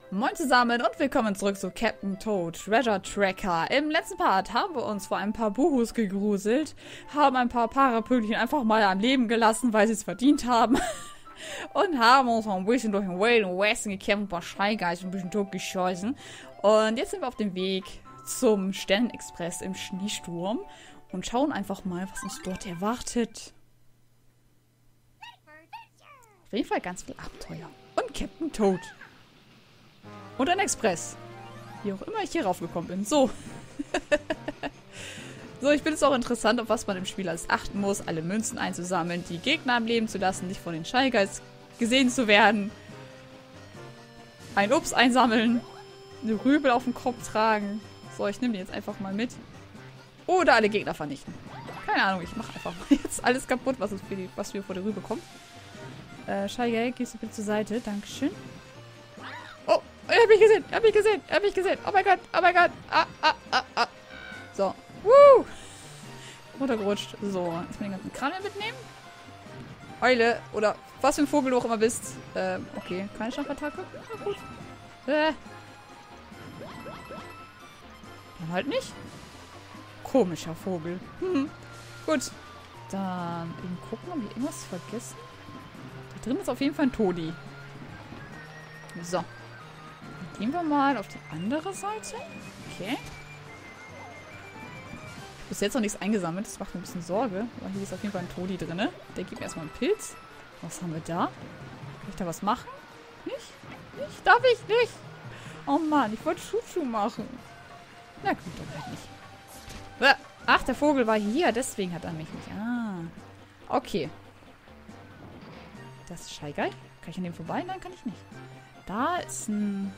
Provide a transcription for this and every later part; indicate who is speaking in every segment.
Speaker 1: Moin zusammen und willkommen zurück zu Captain Toad Treasure Tracker. Im letzten Part haben wir uns vor ein paar Buhus gegruselt, haben ein paar Parapünktchen einfach mal am Leben gelassen, weil sie es verdient haben. Und haben uns noch ein bisschen durch den Wild Westen gekämpft, ein paar Scheigeist ein bisschen totgeschossen. Und jetzt sind wir auf dem Weg zum Sternenexpress im Schneesturm und schauen einfach mal, was uns dort erwartet. Auf jeden Fall ganz viel Abenteuer. Und Captain Toad. Und ein Express. Wie auch immer ich hier raufgekommen bin. So. So, ich finde es auch interessant, auf was man im Spiel alles achten muss. Alle Münzen einzusammeln, die Gegner am Leben zu lassen, nicht von den Shy Guys gesehen zu werden. Ein Obst einsammeln. Eine Rübel auf dem Kopf tragen. So, ich nehme die jetzt einfach mal mit. Oder alle Gegner vernichten. Keine Ahnung, ich mache einfach mal jetzt alles kaputt, was wir vor der Rübe kommt. Shy Guy, gehst du bitte zur Seite. Dankeschön. Oh, er hat mich gesehen, er hat mich gesehen, er hat mich gesehen. Oh mein Gott, oh mein Gott. So. Woo! Runtergerutscht. So, jetzt mal den ganzen Kram mitnehmen. Eule, oder was für ein Vogel du auch immer bist. Okay, keine Schampattacke. Na gut. Dann halt nicht. Komischer Vogel. Gut. Dann eben gucken, ob wir irgendwas vergessen. Da drin ist auf jeden Fall ein Todi. So. Dann gehen wir mal auf die andere Seite. Okay. Bis jetzt noch nichts eingesammelt. Das macht mir ein bisschen Sorge. Aber hier ist auf jeden Fall ein Todi drin. Der gibt mir erstmal einen Pilz. Was haben wir da? Kann ich da was machen? Nicht? Nicht? Darf ich nicht? Oh Mann, ich wollte Schuh machen. Na gut, dann halt nicht. Ach, der Vogel war hier. Deswegen hat er mich nicht. Ah. Okay. Das ist Shy Guy. Kann ich an dem vorbei? Nein, kann ich nicht. Da ist ein...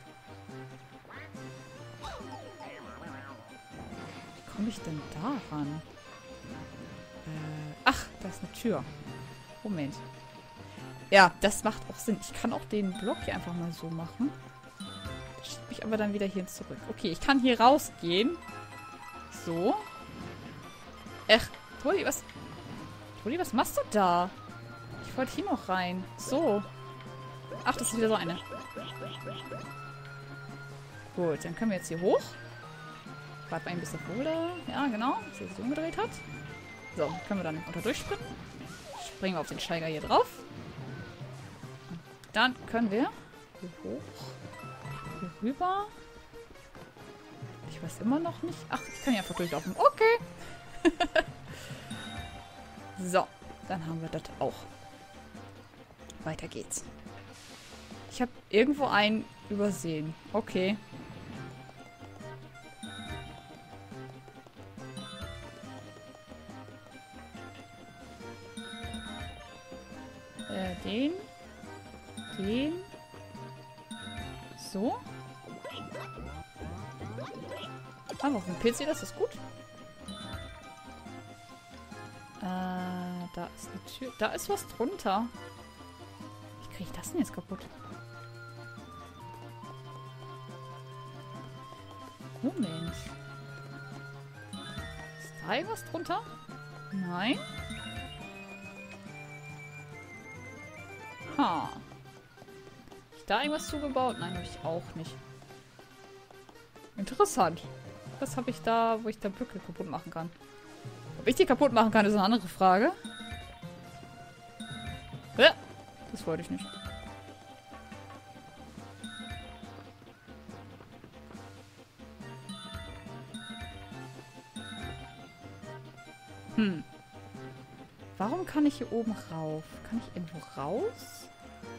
Speaker 1: Wie komme ich denn da ran? Ach, da ist eine Tür. Moment. Ja, das macht auch Sinn. Ich kann auch den Block hier einfach mal so machen. Das schiebt mich aber dann wieder hier zurück. Okay, ich kann hier rausgehen. So. Todi, was machst du da? Ich wollte hier noch rein. So. Ach, das ist wieder so eine. Gut, dann können wir jetzt hier hoch. Warten wir ein bisschen vor, oder? Ja, genau. Dass er sich umgedreht hat. So, können wir dann unter durchspringen. Springen wir auf den Steiger hier drauf. Und dann können wir hier hoch. Hier rüber. Ich weiß immer noch nicht. Ach, ich kann hier einfach durchlaufen. Okay. So, dann haben wir das auch. Weiter geht's. Ich habe irgendwo einen übersehen. Okay. Den. So. Ah, auf dem PC, das ist gut. Da ist eine Tür. Da ist was drunter. Wie kriege ich das denn jetzt kaputt? Moment. Ist da irgendwas drunter? Nein. Ha. Hab ich da irgendwas zugebaut? Nein, habe ich auch nicht. Interessant. Was habe ich da, wo ich da Blöcke kaputt machen kann? Ob ich die kaputt machen kann, ist eine andere Frage. Ja, das wollte ich nicht. Warum kann ich hier oben rauf? Kann ich irgendwo raus?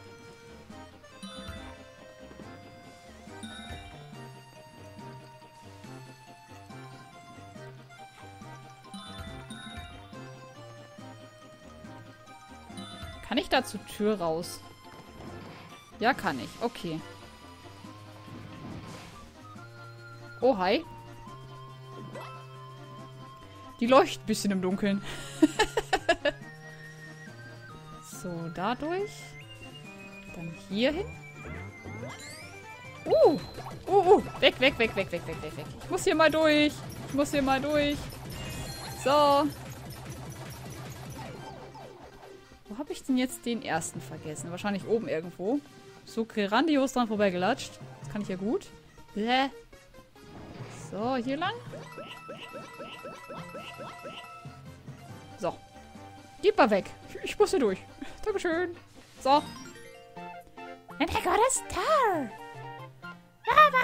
Speaker 1: Kann ich da zur Tür raus? Ja, kann ich. Okay. Oh, hi. Die leuchtet ein bisschen im Dunkeln. So, dadurch. Dann hier hin. Weg, weg, weg, weg, weg, weg, weg, weg. Ich muss hier mal durch. Ich muss hier mal durch. So. Wo habe ich denn jetzt den ersten vergessen? Wahrscheinlich oben irgendwo. so grandios dran vorbeigelatscht. Das kann ich ja gut. Bäh. So, hier lang. So. Gib mal weg. Ich muss hier durch. Dankeschön. So. And I got a star. Lava.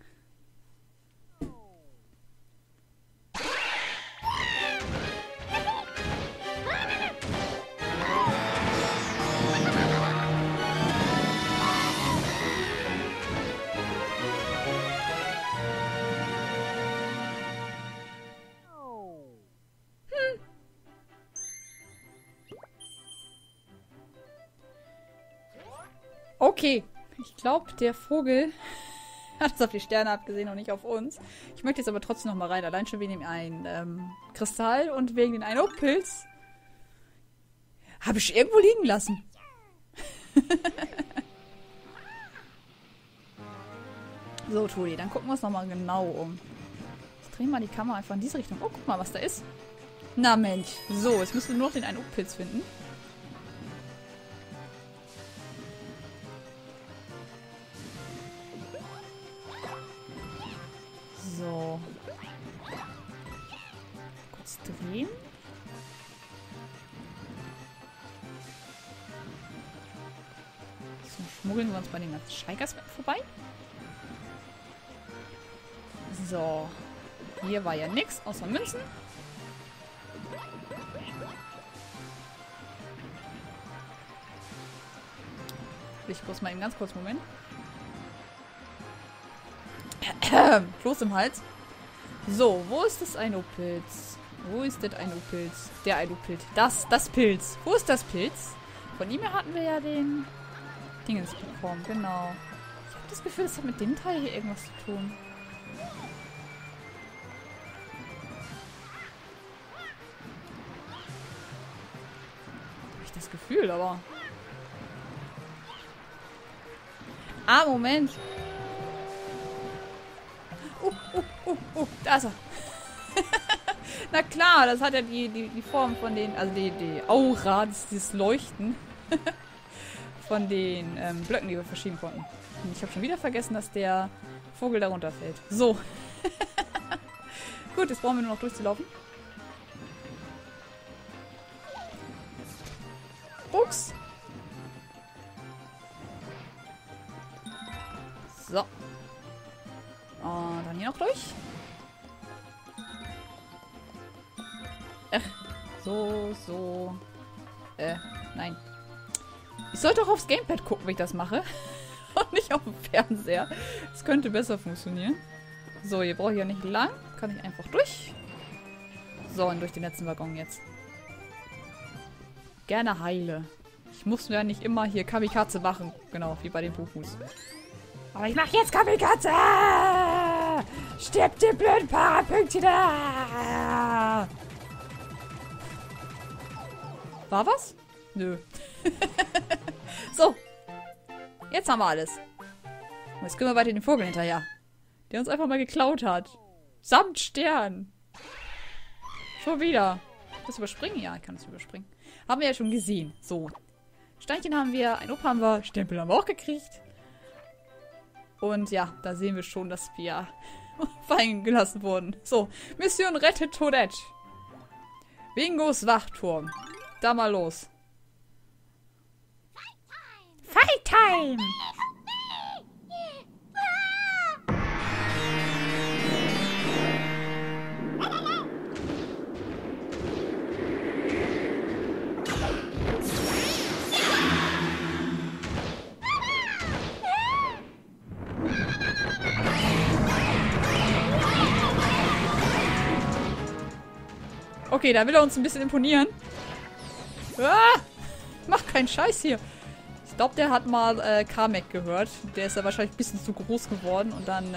Speaker 1: Okay. Ich glaube, der Vogel hat es auf die Sterne abgesehen und nicht auf uns. Ich möchte jetzt aber trotzdem noch mal rein. Allein schon wegen dem einen Kristall und wegen den einen Pilz. Habe ich irgendwo liegen lassen. So, Toni, dann gucken wir uns noch mal genau um. Ich drehe mal die Kamera einfach in diese Richtung. Oh, guck mal, was da ist. Na Mensch. So, jetzt müssen wir nur noch den einen Pilz finden. So. Kurz drehen. So, schmuggeln wir uns bei den ganzen Scheikers vorbei. So. Hier war ja nichts außer Münzen. Ich muss mal eben ganz kurz, Moment. Kloß im Hals. So, wo ist das Einopilz? Wo ist das Einopilz? Der Einopilz. Das Pilz. Wo ist das Pilz? Von ihm her hatten wir ja den Dingens bekommen. Genau. Ich habe das Gefühl, das hat mit dem Teil hier irgendwas zu tun. Habe ich das Gefühl, aber... Ah, Moment. Da ist er. Na klar, das hat ja die Form von den, also die Aura, dieses Leuchten von den Blöcken, die wir verschieben konnten. Und ich habe schon wieder vergessen, dass der Vogel da runterfällt. So. Gut, jetzt brauchen wir nur noch durchzulaufen. Ups. So. Und dann hier noch durch. So. Nein. Ich sollte auch aufs Gamepad gucken, wenn ich das mache. Und nicht auf dem Fernseher. Das könnte besser funktionieren. So, hier brauche ich ja nicht lang. Kann ich einfach durch. So, und durch den letzten Waggon jetzt. Gerne heile. Ich muss ja nicht immer hier Kamikaze machen. Genau, wie bei den Pufus. Aber ich mache jetzt Kamikaze! Stirbt die blöden Parapünktchen da! War was? Nö. So. Jetzt haben wir alles. Und jetzt können wir weiter den Vogel hinterher. Der uns einfach mal geklaut hat. Samt Stern. Schon wieder. Das überspringen? Ja, ich kann das überspringen. Haben wir ja schon gesehen. So. Steinchen haben wir, ein Op haben wir, Stempel haben wir auch gekriegt. Und ja, da sehen wir schon, dass wir fallen gelassen wurden. So, Mission rettet Toadette. Bingos Wachturm. Da mal los. Fight Time! Okay, da will er uns ein bisschen imponieren. Ah, mach keinen Scheiß hier. Ich glaube, der hat mal Kamek gehört. Der ist ja wahrscheinlich ein bisschen zu groß geworden und dann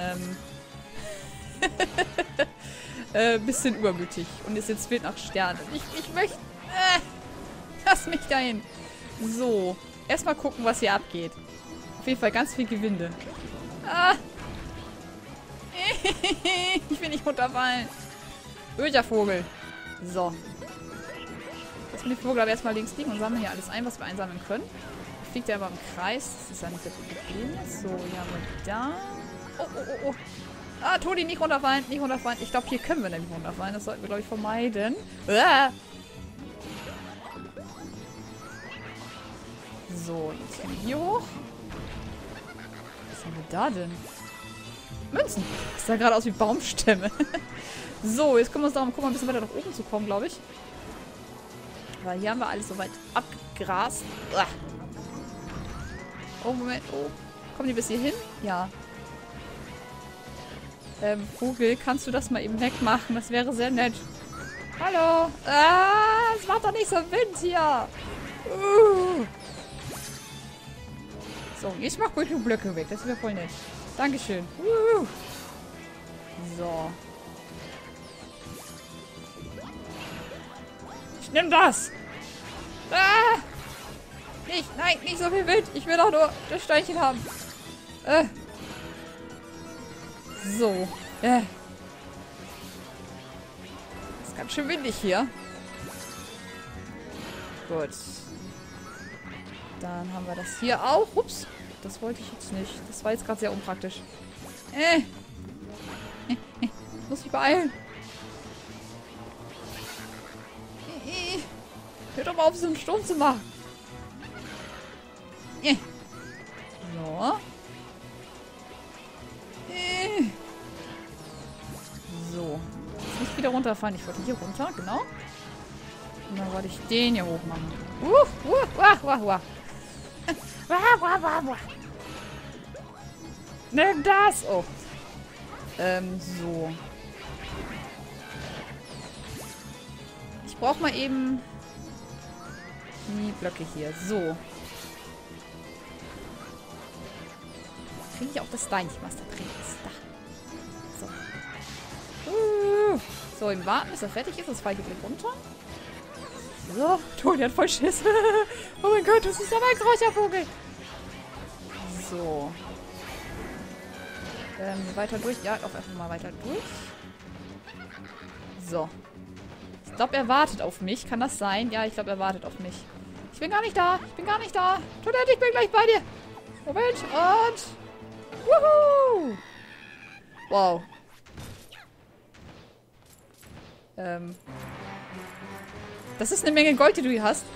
Speaker 1: ein bisschen übermütig. Und ist jetzt wild nach Sternen. Ich möchte... lass mich dahin. So. Erstmal gucken, was hier abgeht. Auf jeden Fall ganz viel Gewinde. Ah. Ich will nicht runterfallen. Böser Vogel. So. Lass mir den Vogel aber erstmal links liegen und sammeln hier alles ein, was wir einsammeln können. fliegt ja immer im Kreis. Das ist ja nicht das Problem. So, hier haben wir da. Oh, oh, oh, oh. Ah, Toni, nicht runterfallen, nicht runterfallen. Ich glaube, hier können wir nämlich runterfallen. Das sollten wir, glaube ich, vermeiden. Ah! So, jetzt gehen wir hier hoch. Was haben wir da denn? Münzen. Das sah gerade aus wie Baumstämme. So, jetzt können wir uns darum gucken, ein bisschen weiter nach oben zu kommen, glaube ich. Weil hier haben wir alles soweit abgegrast. Uah. Oh, Moment. Oh. Kommen die bis hier hin? Ja. Vogel, kannst du das mal eben wegmachen? Das wäre sehr nett. Hallo. Ah, es macht doch nicht so Wind hier. So, jetzt mach ruhig die Blöcke weg. Das wäre voll nett. Dankeschön. So. Ich nehm das. Ah! Nicht, nein, nicht so viel Wind. Ich will doch nur das Steinchen haben. So. Ist ganz schön windig hier. Gut. Dann haben wir das hier auch. Ups. Das wollte ich jetzt nicht. Das war jetzt gerade sehr unpraktisch. Muss mich beeilen. Hör doch mal auf, so einen Sturm zu machen. So. So. Jetzt nicht wieder runterfahren. Ich wollte hier runter, genau. Und dann wollte ich den hier hoch machen. Nimm das! Oh. So. Ich brauche mal eben die Blöcke hier. So. Kriege ich auch das Steinchen, was da drin ist. Da. So. So, im Warten, bis er fertig ist. Das fahre ich hier gleich runter. So. Toni hat voll Schiss. Oh mein Gott, das ist aber ein großer Vogel. So. Weiter durch. Ja, auf einfach mal weiter durch. So. Ich glaube, er wartet auf mich. Kann das sein? Ja, ich glaube, er wartet auf mich. Ich bin gar nicht da. Ich bin gar nicht da. Toilette, ich bin gleich bei dir. Moment. Und... Wuhu! Wow. Das ist eine Menge Gold, die du hier hast.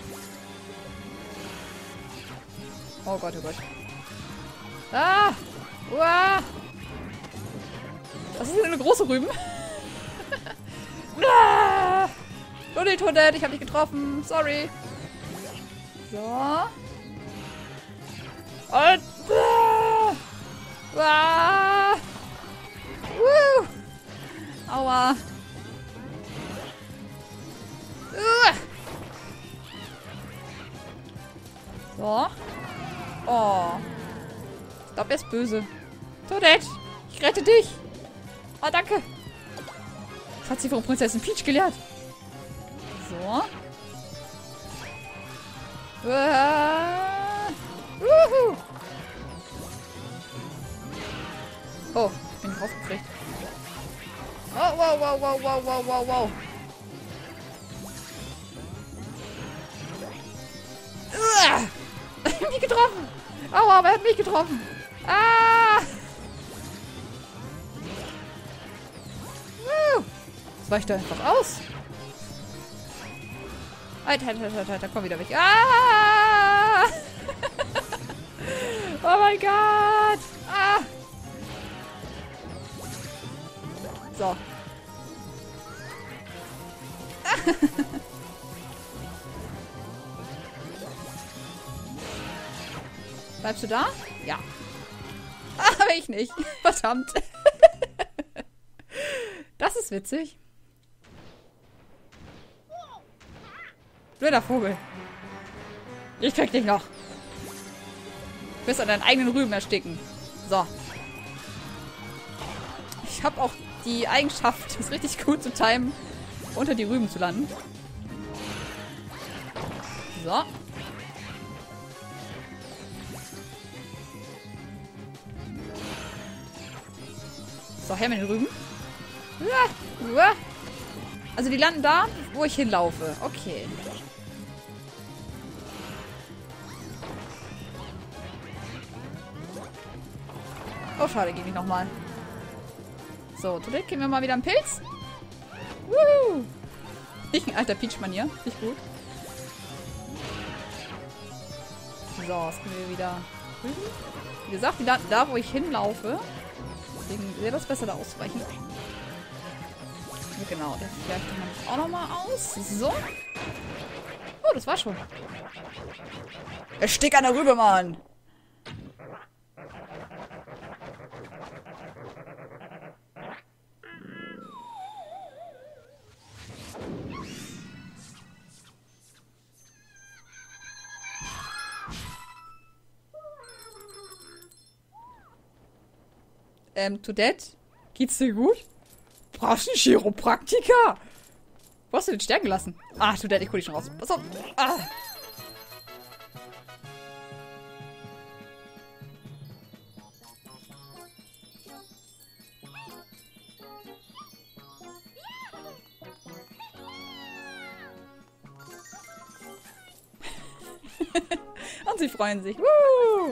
Speaker 1: Oh Gott, oh Gott. Ah! Uah! Das ist eine große Rüben. Ah! Toni, Toilette, ich habe dich getroffen. Sorry. So. Und... Ah! Aua. So. Oh. Ich glaube, er ist böse. Toadette, ich rette dich. Oh, danke. Das hat sie von Prinzessin Peach gelernt. So. Oh, ich bin draufgekriegt. Oh, wow, wow, wow, wow, wow, wow, wow. Er hat mich getroffen. Aua, aber er hat mich getroffen. Ah! Das weicht da einfach aus. Alter, komm wieder weg. Ah! Oh mein Gott. Ah! So. Bleibst du da? Ja. Aber ich nicht. Verdammt. Das ist witzig. Blöder Vogel. Ich krieg dich noch. Du wirst an deinen eigenen Rüben ersticken. So. Ich habe auch die Eigenschaft, das richtig gut zu timen, unter die Rüben zu landen. So. So, her mit den Rüben. Also die landen da, wo ich hinlaufe. Okay. Oh, schade, geh nicht nochmal. So, Toilette kriegen wir mal wieder einen Pilz. Woo! Nicht ein alter Peach-Manier. Nicht gut. So, was können wir wieder drüben? Wie gesagt, da wo ich hinlaufe. Deswegen wäre das besser, da auszuweichen. Ja, genau, das gleicht man auch nochmal aus. So. Oh, das war schon. Erstick an der Rübe, Mann! Toadette? Geht's dir gut? Brauchst du einen Chiropraktiker? Wo hast du den sterben gelassen? Ah, Toadette, ich hol dich schon raus. Pass auf. Ah. Und sie freuen sich. Woo!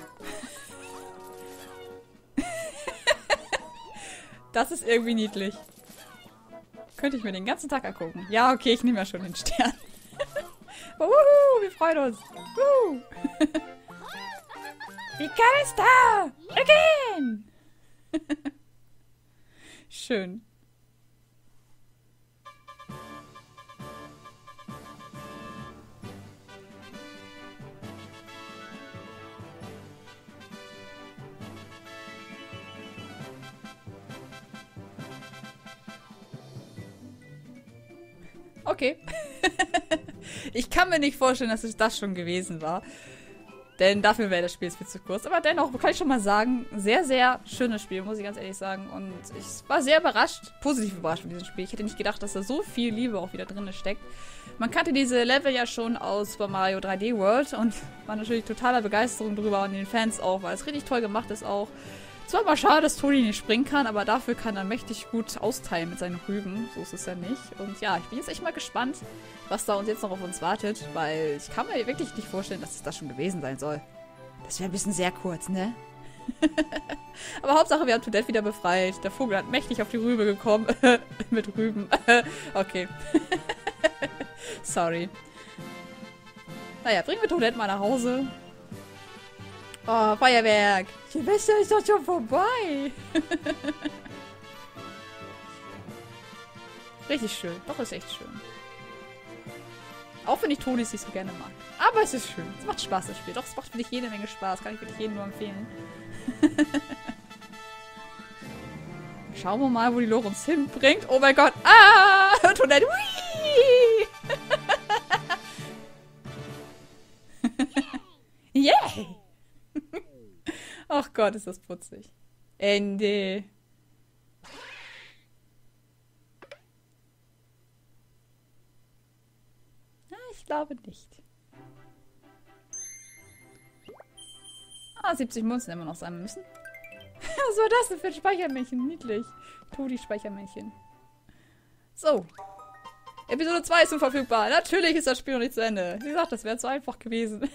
Speaker 1: Das ist irgendwie niedlich. Könnte ich mir den ganzen Tag angucken. Ja, okay, ich nehme ja schon den Stern. Wuhu, wir freuen uns. Wuhu. Die Karte ist da! Again! Schön. Okay. Ich kann mir nicht vorstellen, dass es das schon gewesen war. Denn dafür wäre das Spiel jetzt viel zu kurz. Aber dennoch kann ich schon mal sagen, sehr, sehr schönes Spiel, muss ich ganz ehrlich sagen. Und ich war sehr überrascht, positiv überrascht von diesem Spiel. Ich hätte nicht gedacht, dass da so viel Liebe auch wieder drin steckt. Man kannte diese Level ja schon aus Super Mario 3D World und war natürlich totaler Begeisterung drüber und den Fans auch, weil es richtig toll gemacht ist auch. Zwar mal schade, dass Toni nicht springen kann, aber dafür kann er mächtig gut austeilen mit seinen Rüben. So ist es ja nicht. Und ja, ich bin jetzt echt mal gespannt, was da uns jetzt noch auf uns wartet, weil ich kann mir wirklich nicht vorstellen, dass es das schon gewesen sein soll. Das wäre ein bisschen sehr kurz, ne? Aber Hauptsache, wir haben Toadette wieder befreit. Der Vogel hat mächtig auf die Rübe gekommen. Mit Rüben. Okay. Sorry. Naja, bringen wir Toadette mal nach Hause. Oh, Feuerwerk. Silvester ist doch schon vorbei. Richtig schön. Doch, ist echt schön. Auch wenn ich Tonis nicht so gerne mag. Aber es ist schön. Es macht Spaß, das Spiel. Doch, es macht wirklich jede Menge Spaß. Kann ich wirklich jedem nur empfehlen. Schauen wir mal, wo die Lore uns hinbringt. Oh mein Gott. Ah! Toilette. Yay! Ach Gott, ist das putzig. Ende. Ich glaube nicht. Ah, 70 Münzen immer noch sammeln müssen. Was war das denn für ein Speichermännchen? Niedlich. Todi-Speichermännchen. So. Episode 2 ist nun verfügbar. Natürlich ist das Spiel noch nicht zu Ende. Wie gesagt, das wäre zu einfach gewesen.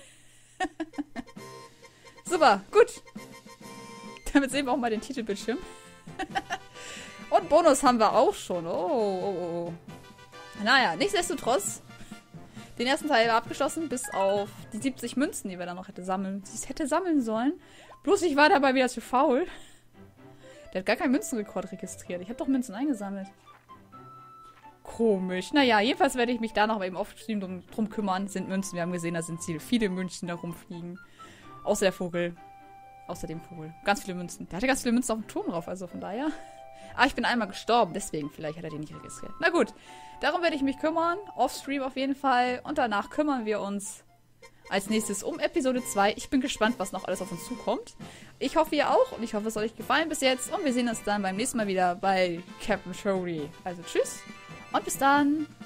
Speaker 1: Super, gut. Damit sehen wir auch mal den Titelbildschirm. Und Bonus haben wir auch schon. Oh. Naja, nichtsdestotrotz. Den ersten Teil abgeschlossen, bis auf die 70 Münzen, die wir dann noch hätte sammeln sollen. Bloß ich war dabei wieder zu faul. Der hat gar keinen Münzenrekord registriert. Ich habe doch Münzen eingesammelt. Komisch. Naja, jedenfalls werde ich mich da noch eben off-stream drum kümmern. Sind Münzen. Wir haben gesehen, da sind viele Münzen da rumfliegen. Außer der Vogel. Außer dem Vogel. Ganz viele Münzen. Der hatte ganz viele Münzen auf dem Turm drauf, also von daher. Ah, ich bin einmal gestorben, deswegen vielleicht hat er die nicht registriert. Na gut, darum werde ich mich kümmern. Offstream auf jeden Fall. Und danach kümmern wir uns als nächstes um Episode 2. Ich bin gespannt, was noch alles auf uns zukommt. Ich hoffe, ihr auch. Und ich hoffe, es hat euch gefallen bis jetzt. Und wir sehen uns dann beim nächsten Mal wieder bei Captain Shori. Also tschüss und bis dann.